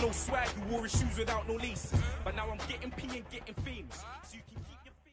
no swag, you wore his shoes without no laces. But now I'm getting P and getting famous. So you can keep your face.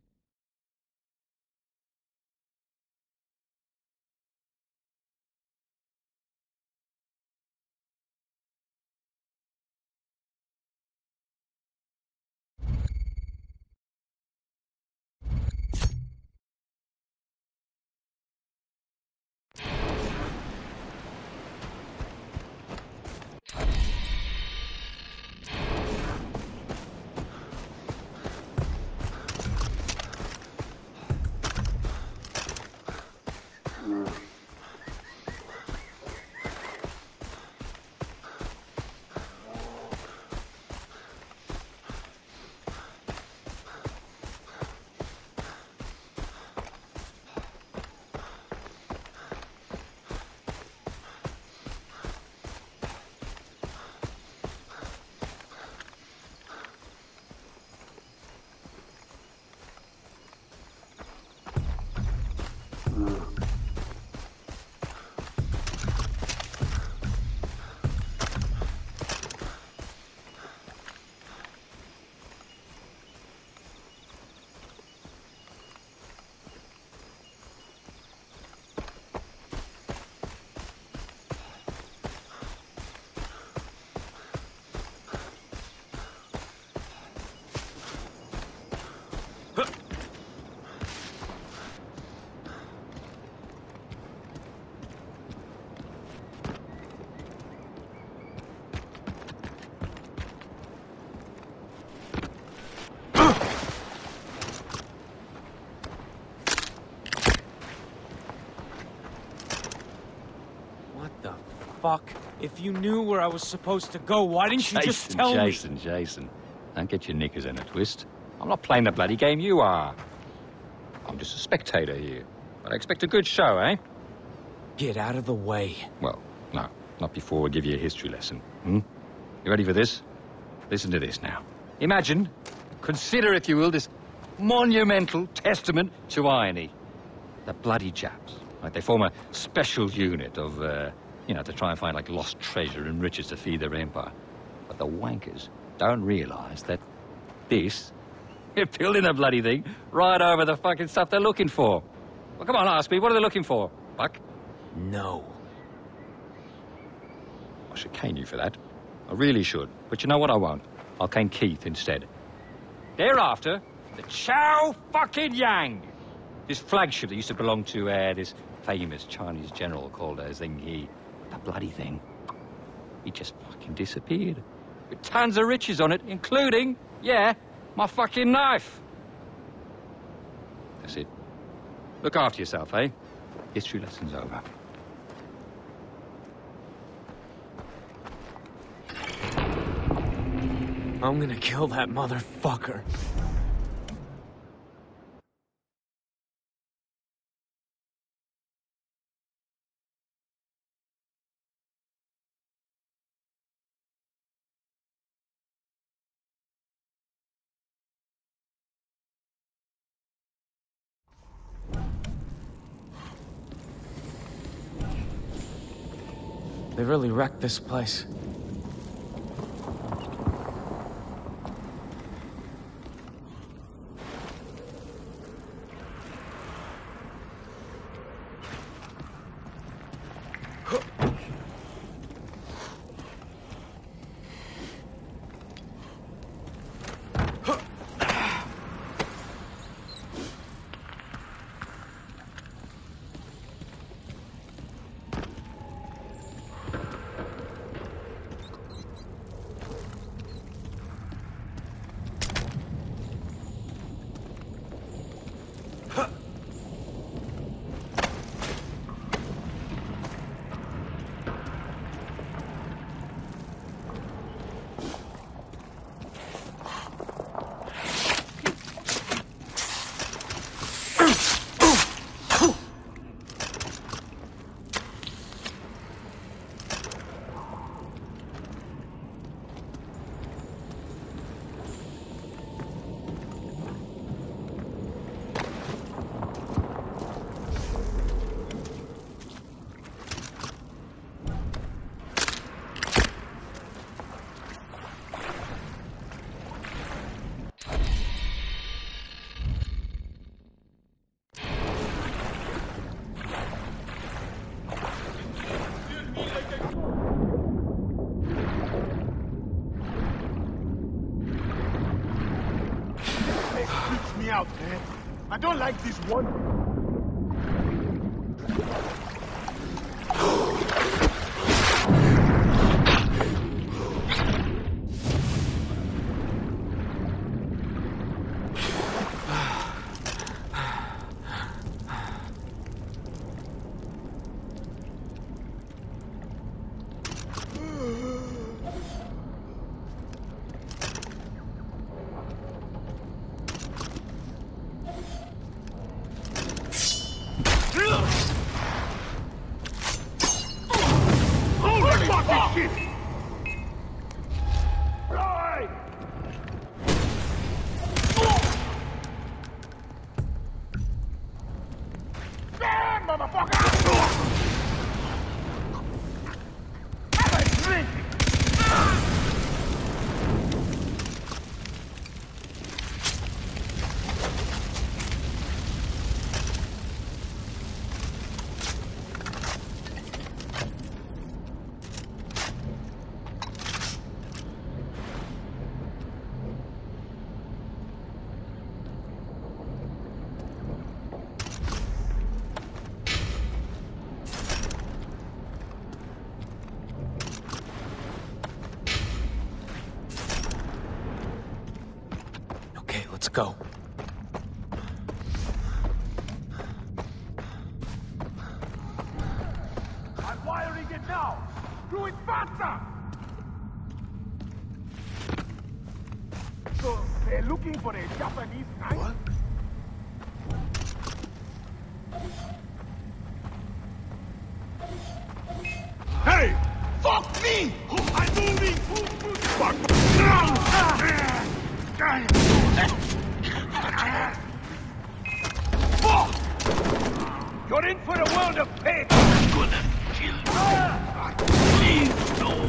Fuck. If you knew where I was supposed to go, why didn't you just tell me? Jason. Don't get your knickers in a twist. I'm not playing the bloody game you are. I'm just a spectator here. But I expect a good show, eh? Get out of the way. Well, no. Not before we give you a history lesson. You ready for this? Listen to this now. Imagine, consider if you will, this monumental testament to irony. The bloody chaps. Like, they form a special unit of, to try and find, like, lost treasure and riches to feed their empire. But the wankers don't realise that you're building the bloody thing right over the fucking stuff they're looking for. Well, come on, ask me, what are they looking for, Buck? No. I should cane you for that. I really should. But you know what I won't? I'll cane Keith instead. Thereafter, the Chow fucking Yang. This flagship that used to belong to, this famous Chinese general called Zheng He. That bloody thing. He just fucking disappeared. With tons of riches on it, including, my fucking knife. That's it. Look after yourself, eh? History lesson's over. I'm gonna kill that motherfucker. They really wrecked this place. man. I don't like this one. Let's go. I'm wiring it now! Do it faster! So, they're looking for a Japanese knife? What? Hey! Fuck me! I'm moving! Fuck! You're in for a world of pain! I'm gonna kill you! Please, no!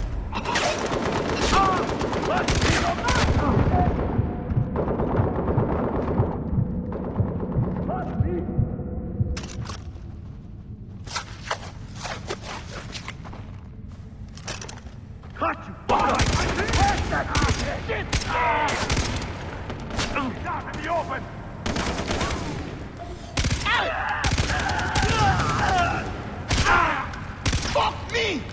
Cut you! Out in the open! Fuck me!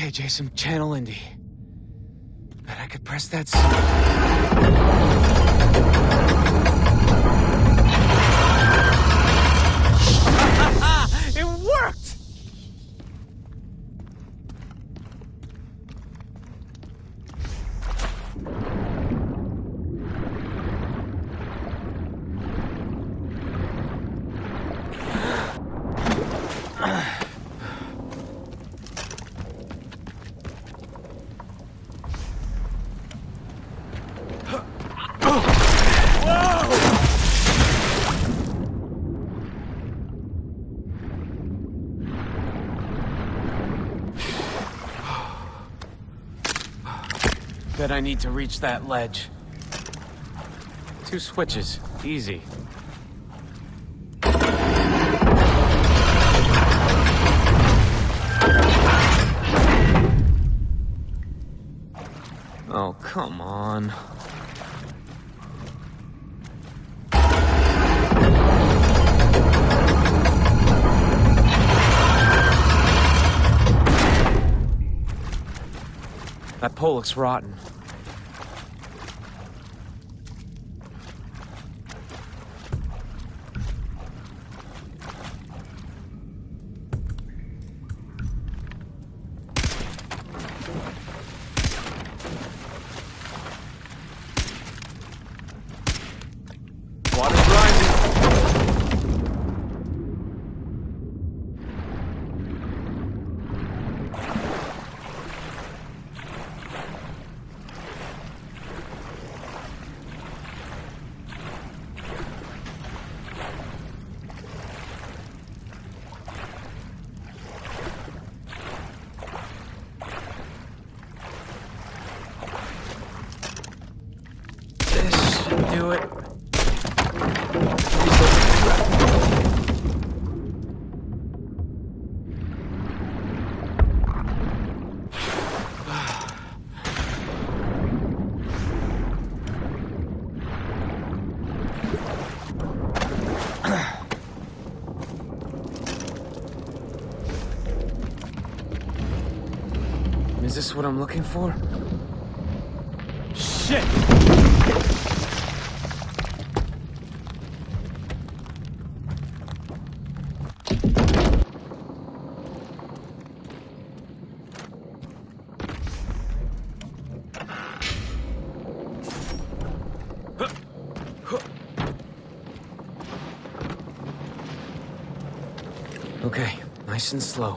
Okay, Jason, channel Indy. Bet I could press that It worked! Bet I need to reach that ledge. 2 switches. Easy. Oh, come on. That pole looks rotten. Water's rising. This should do it. Is this what I'm looking for? Shit! Okay, nice and slow.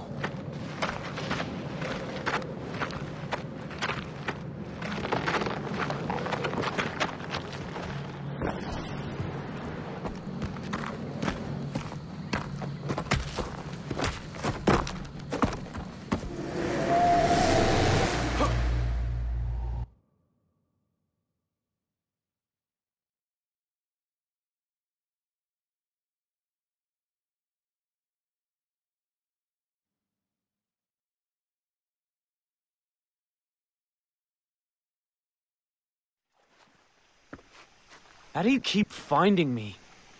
How do you keep finding me?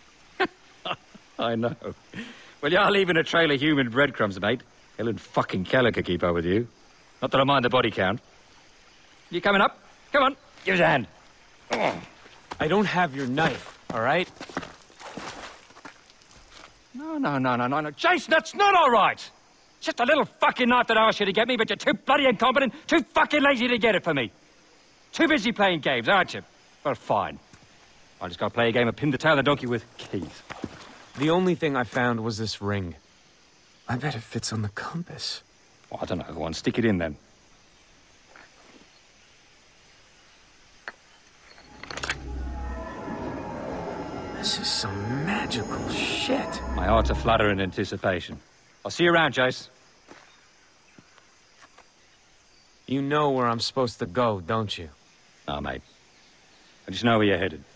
I know. Well, you're leaving a trail of human breadcrumbs, mate. Helen fucking Keller could keep up with you. Not that I mind the body count. You coming up? Come on, give us a hand. Oh. I don't have your knife, all right? No. Jason, that's not all right. It's just a little fucking knife that I asked you to get me, but you're too bloody incompetent, too fucking lazy to get it for me. Too busy playing games, aren't you? Well, fine. I just gotta play a game of pin the tail of the donkey with keys. The only thing I found was this ring. I bet it fits on the compass. Well, I don't know. Go on, stick it in then. This is some magical shit. My heart's a flutter in anticipation. I'll see you around, Jace. You know where I'm supposed to go, don't you? No, mate. I just know where you're headed.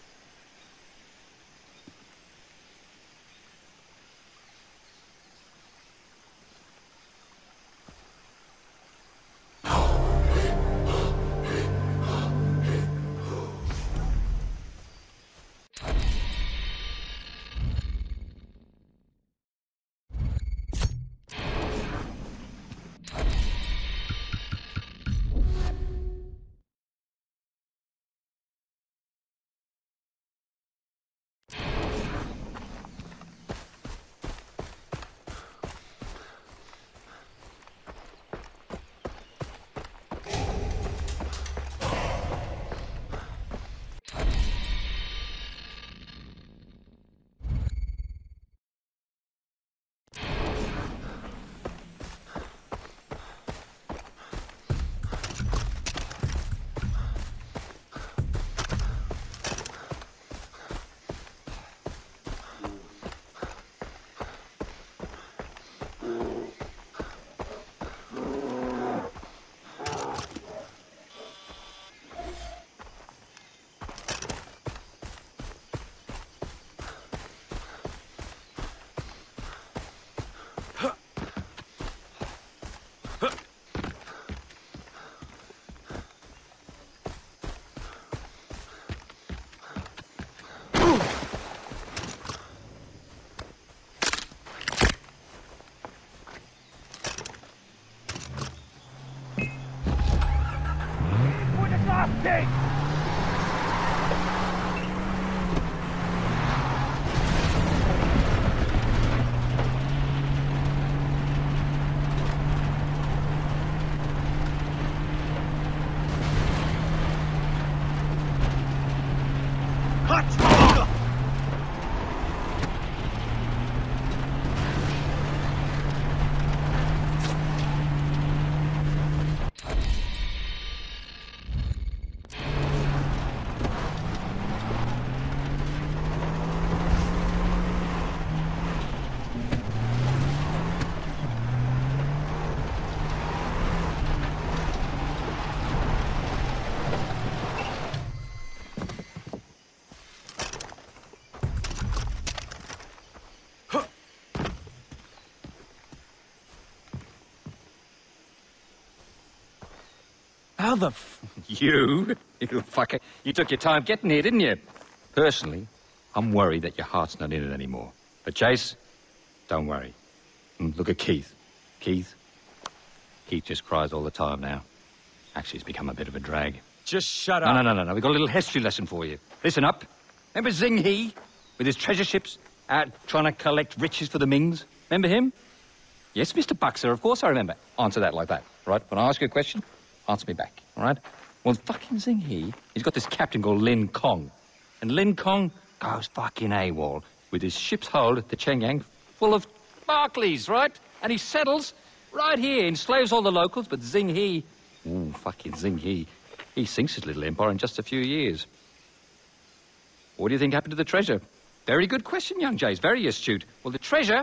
How the You fucker. You took your time getting here, didn't you? Personally, I'm worried that your heart's not in it anymore. But Chase, don't worry. Look at Keith. Keith just cries all the time now. Actually, it's become a bit of a drag. Just shut up. No. We've got a little history lesson for you. Listen up. Remember Zing He? With his treasure ships out trying to collect riches for the Mings? Remember him? Yes, Mr. Buxer, of course I remember. Answer that like that, right? When I ask you a question, answer me back, all right? Well, fucking Zing He, he's got this captain called Lin Kong. And Lin Kong goes fucking AWOL with his ship's hold at the Chengyang full of Barclays, right? And he settles right here, enslaves all the locals, but Zing He, fucking Zing He sinks his little empire in just a few years. What do you think happened to the treasure? Very good question, young Jays, very astute. Well, the treasure,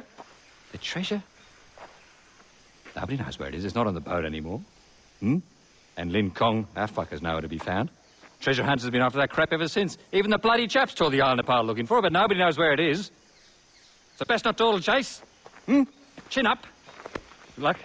nobody knows where it is. It's not on the boat anymore. And Lin Kong, our fucker's nowhere to be found. Treasure hunters have been after that crap ever since. Even the bloody chaps tore the island apart looking for it, but nobody knows where it is. So best not dawdle, Chase. Chin up. Good luck.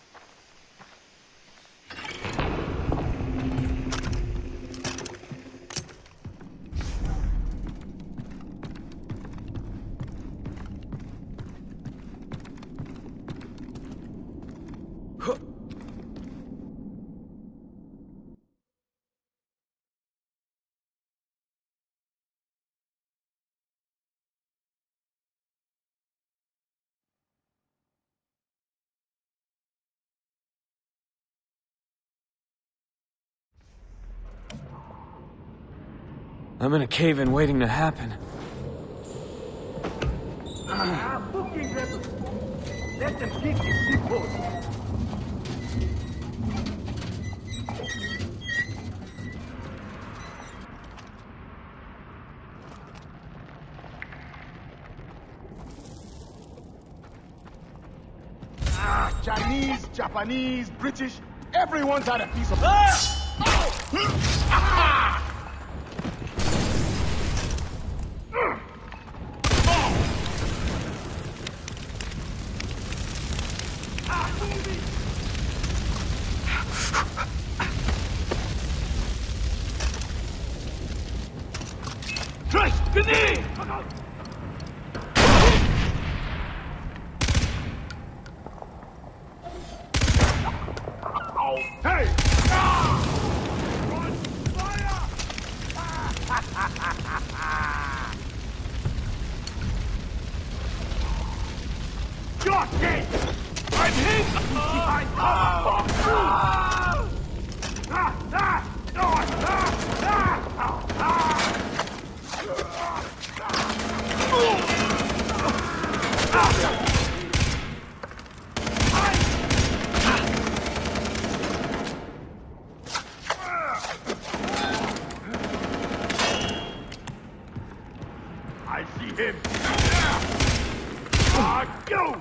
I'm in a cave-in waiting to happen. Fucking rebels! Let them keep this seaport! Chinese, Japanese, British, everyone's had a piece of... Christ, Grenade! Hey! Run! Fire! You're dead! I'm hit! I come I see him! Go!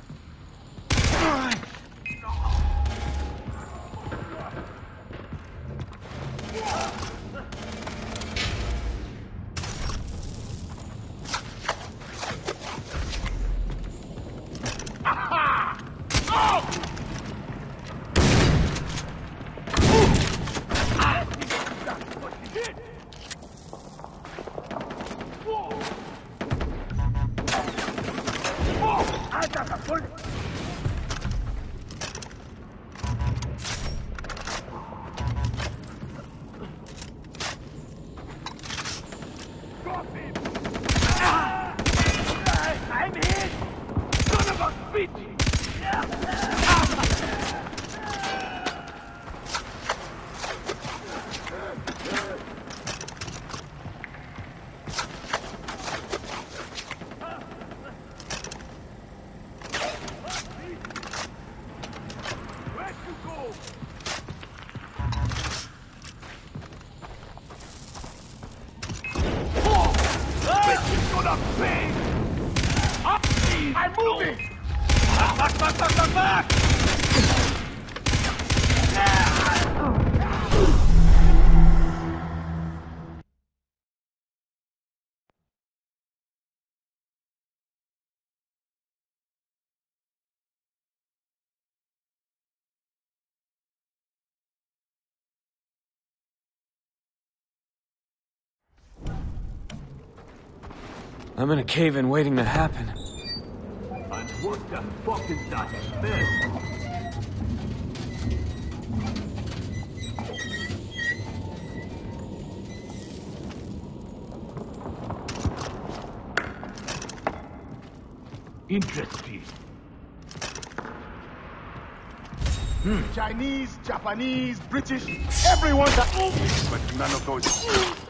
I'm hit! Son of a bitch! gonna pay! I'm moving! Back! I'm in a cave-in waiting to happen. And what the fuck is that smell? Interesting. Chinese, Japanese, British, everyone's at but none of those.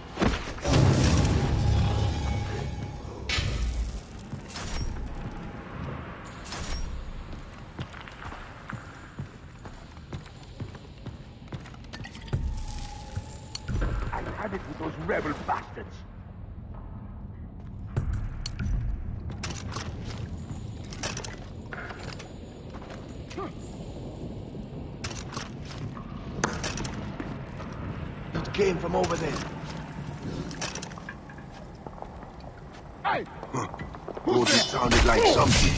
I had it with those rebel bastards. It came from over there. Hey! Oh, that sounded like something.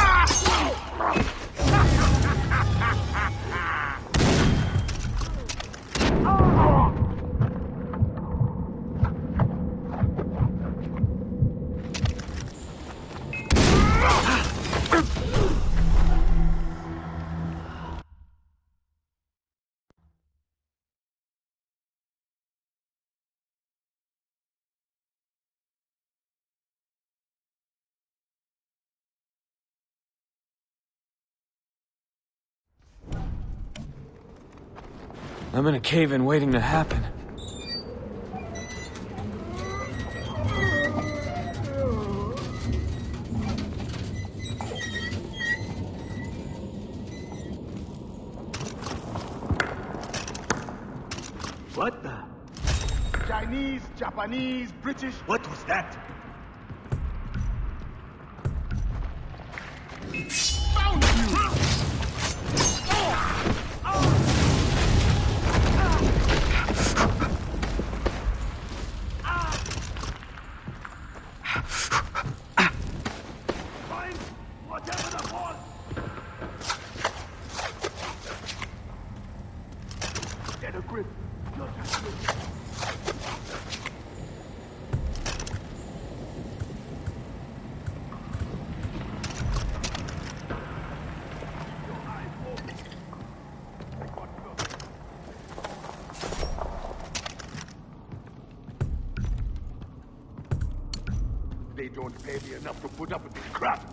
I'm in a cave-in waiting to happen. What the? Chinese, Japanese, British. What was that? Found you! Find whatever the was! Get a grip. Just a grip. They don't pay me enough to put up with this crap.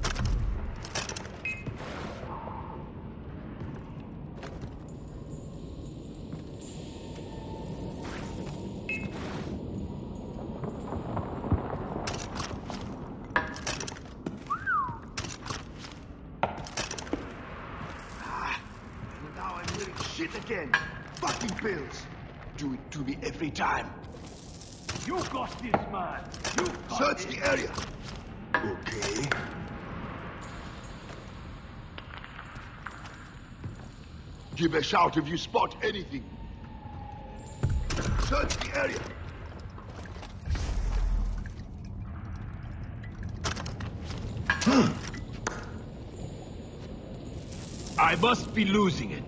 Now I'm hearing shit again. Fucking pills. Do it to me every time. You got this, man! You got Search this! the area. Okay. Give a shout if you spot anything. Search the area. I must be losing it.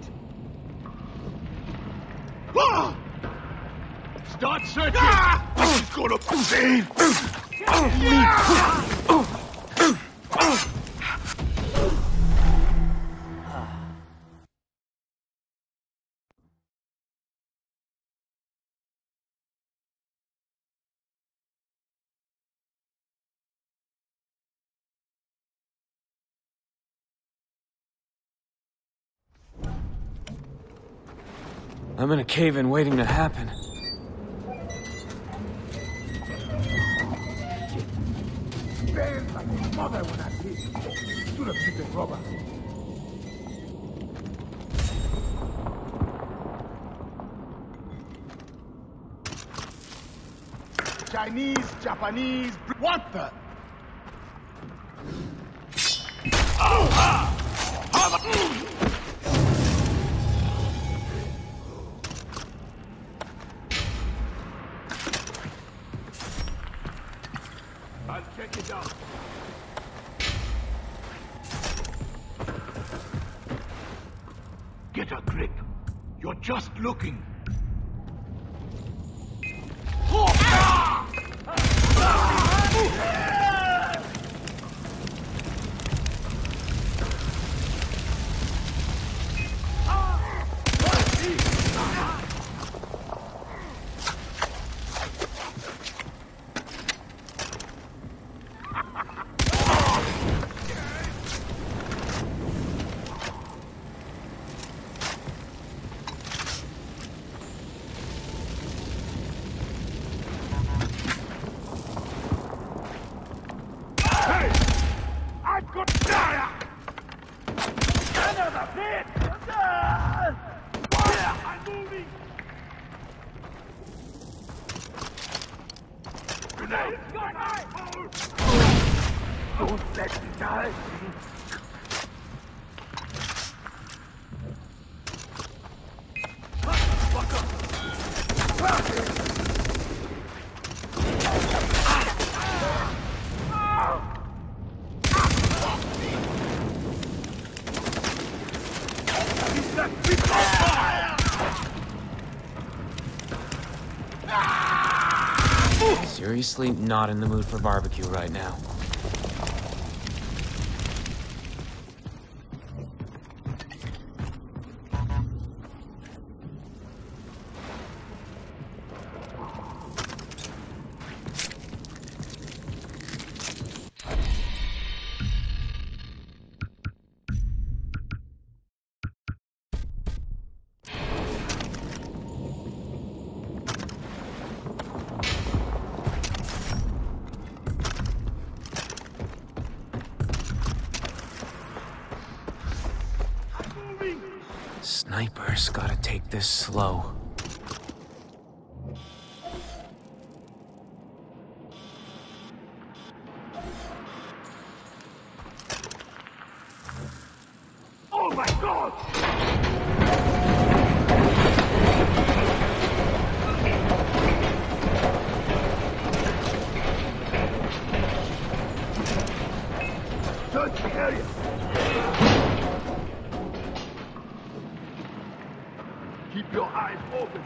Ah! Start searching! This is gonna save. I'm in a cave-in waiting to happen. Banned like a mother when I did. Should have used a rubber. Chinese, Japanese... What the? I'll check it out. Get a grip. You're just looking. Don't let me die. Seriously not in the mood for barbecue right now. Sniper's gotta take this slow. Oh my God! Search the area! Keep your eyes open.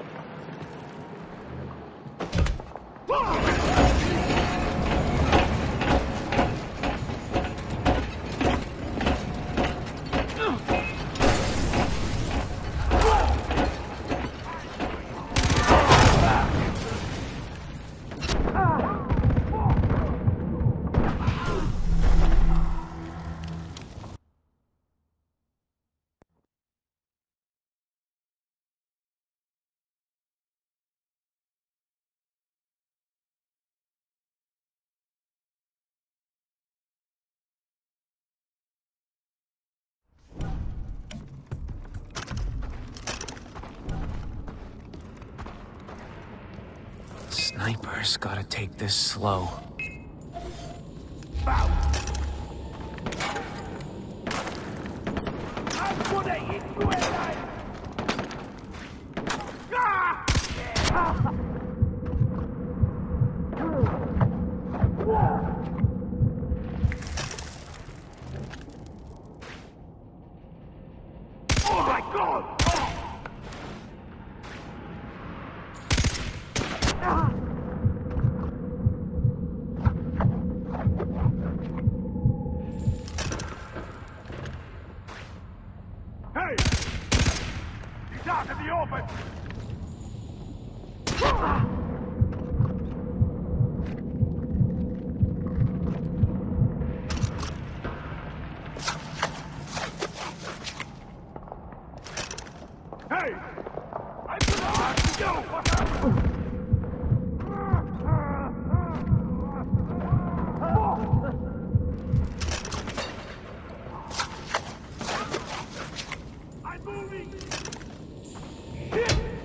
Sniper's gotta take this slow. Oh my God! Hey! He's out in the open! Hey! I forgot you! What happened? I'm moving! Shit!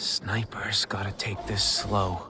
Sniper's gotta take this slow.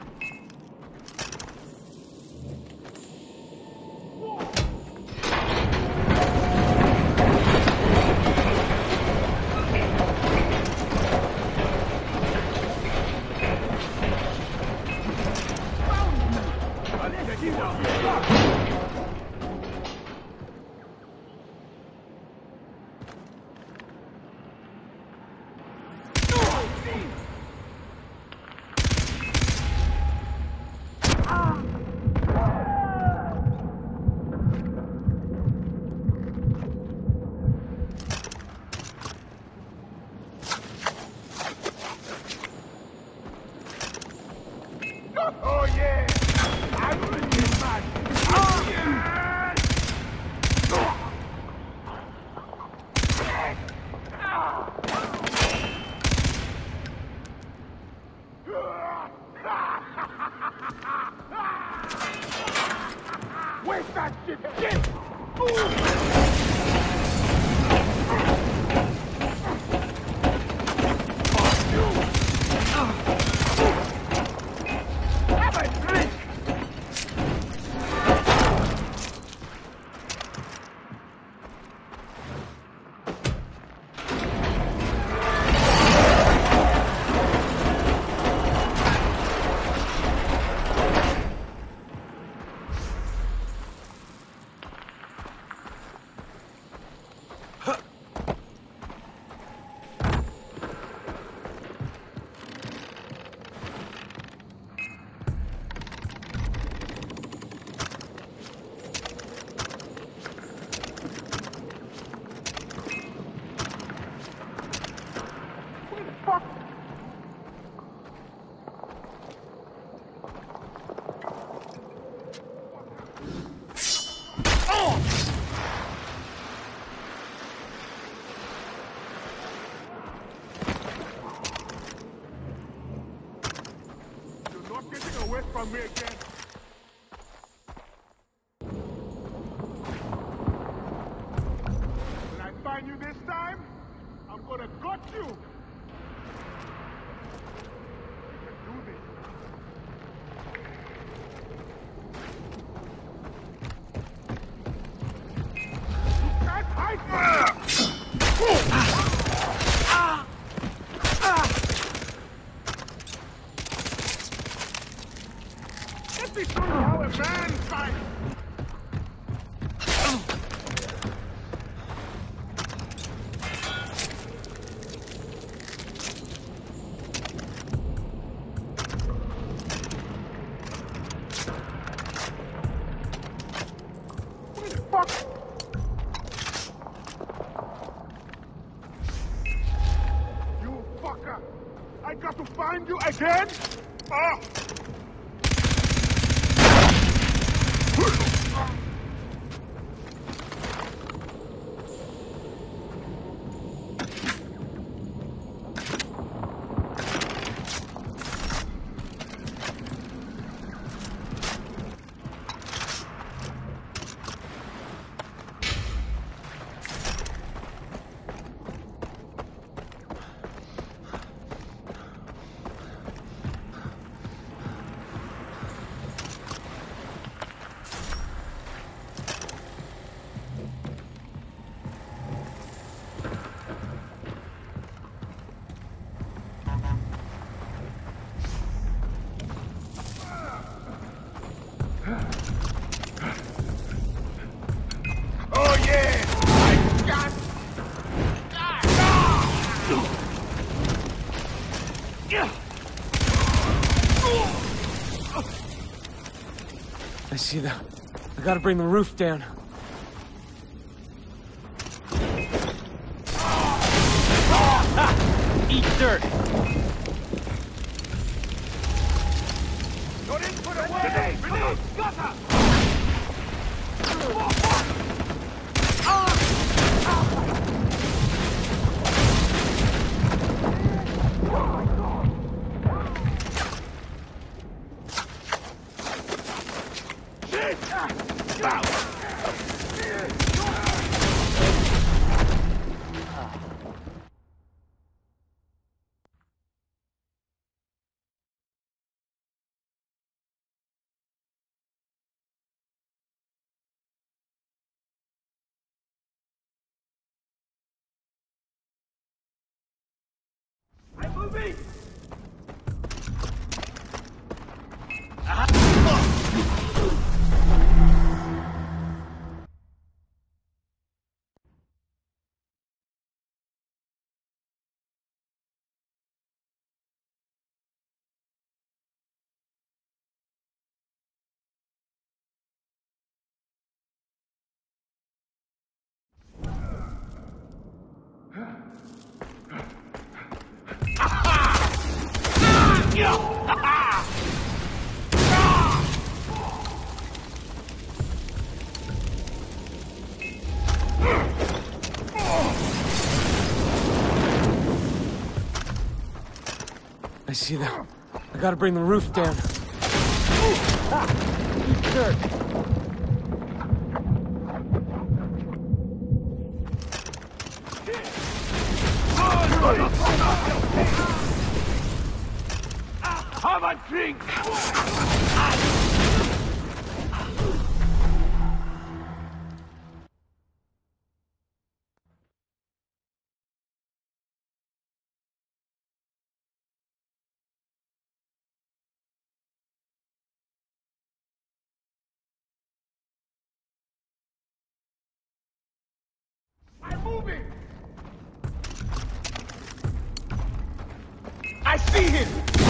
Oh yeah! I will get mad! Oh yeah! Where's that shit? Shit! Away from me again. When I find you this time, I'm gonna gut you. You can do this. You can't hide from me. Let me show you how a man fights! What the fuck? You fucker! I got to find you again? Oh! Oh yeah! I got... I see them. I gotta bring the roof down. Eat dirt! You're in for the way! Grenade! Gutter! I see them. I gotta bring the roof down. Have a drink! I'm moving! I see him!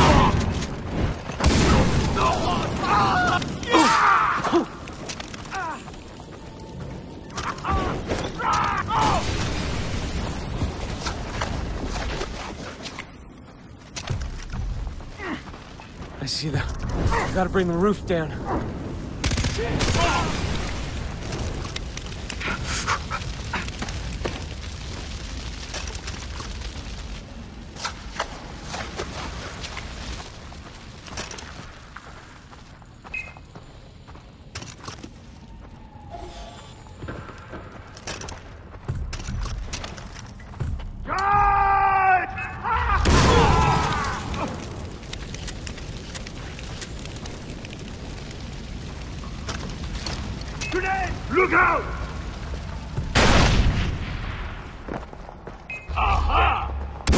I see them. I gotta bring the roof down. Look out! Aha!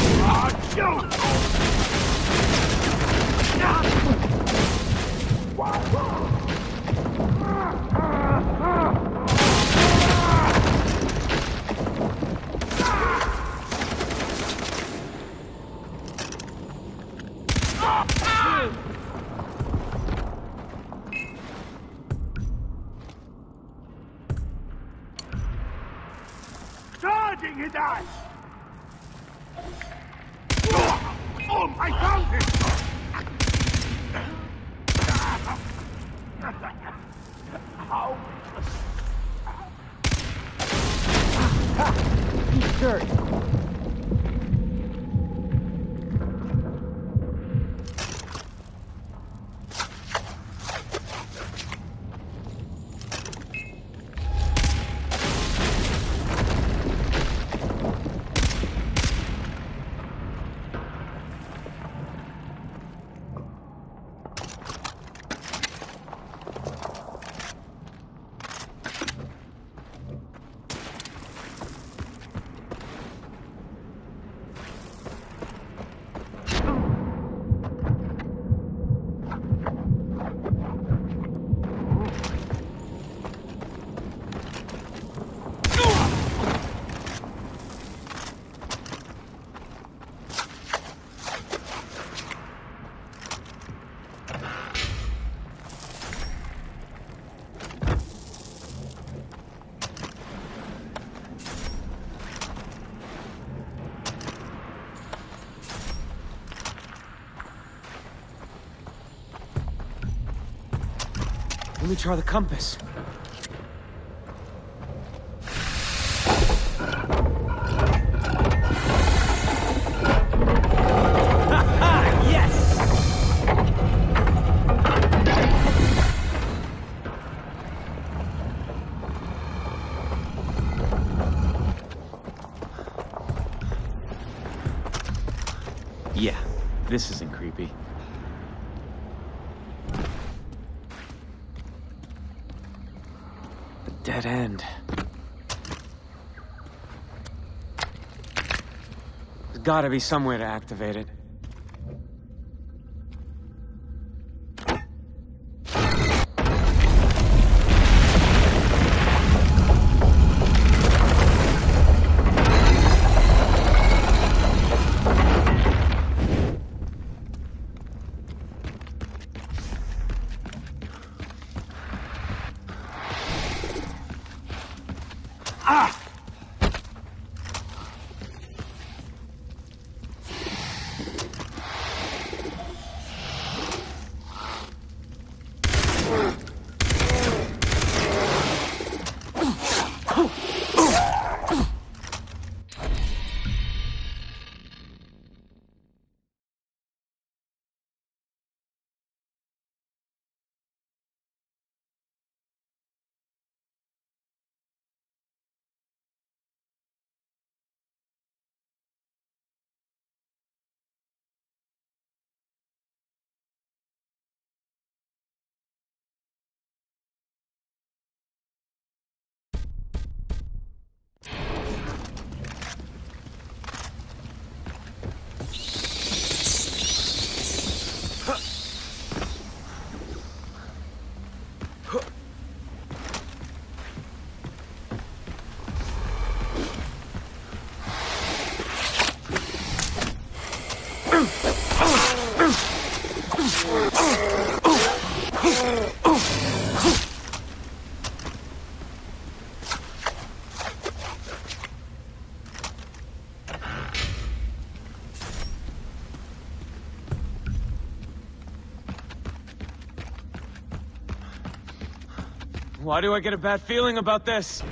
Charging his ass! Oh, I found him! How? He's hurt. Let me try the compass. Yeah, this isn't creepy. A dead end. There's gotta be some way to activate it. Why do I get a bad feeling about this?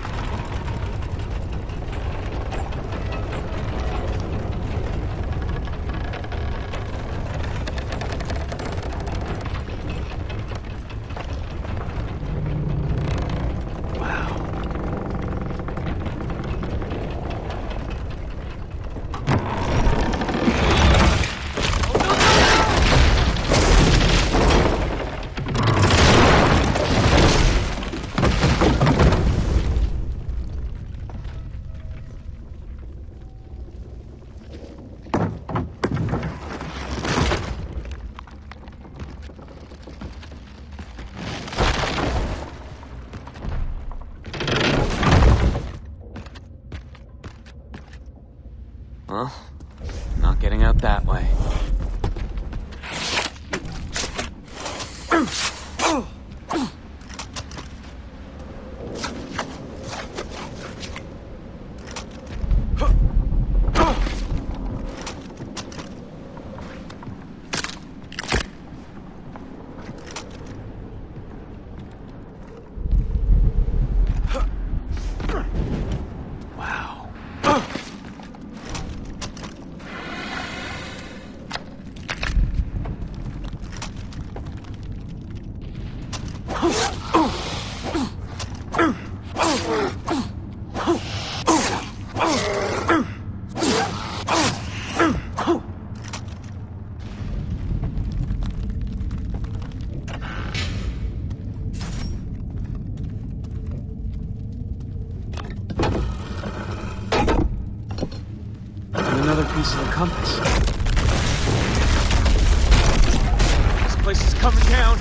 Well, not getting out that way. Another piece of the compass. This place is coming down.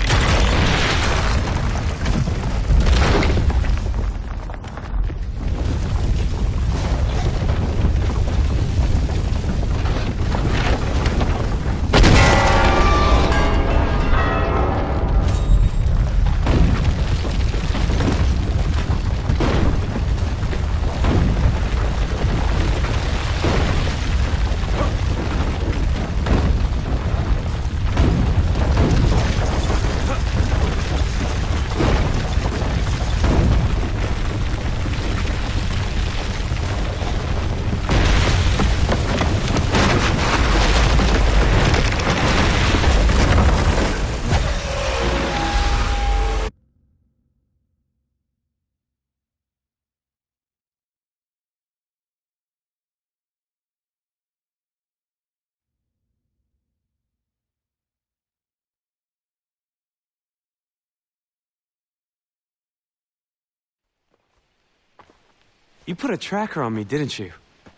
You put a tracker on me, didn't you?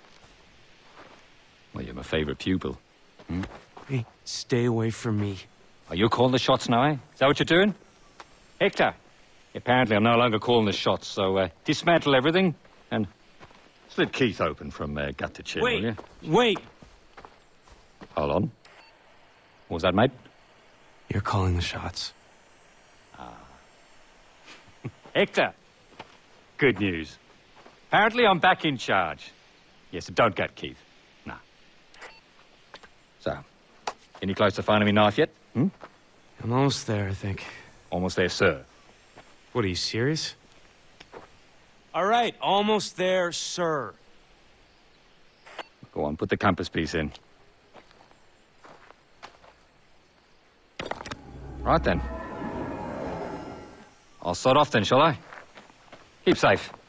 Well, you're my favorite pupil. Hmm? Hey, stay away from me. Are you calling the shots now, eh? Is that what you're doing? Hector, apparently I'm no longer calling the shots, so dismantle everything and split Keith open from gut to chin, will you? Wait! Hold on. What was that, mate? You're calling the shots. Hector! Good news. Apparently I'm back in charge. Yes, don't gut Keith. Nah. So, any close to finding me knife yet? Hmm? I'm almost there, I think. Almost there, sir. What, are you serious? All right, almost there, sir. Go on, put the compass piece in. Right then. I'll start off then, shall I? Keep safe.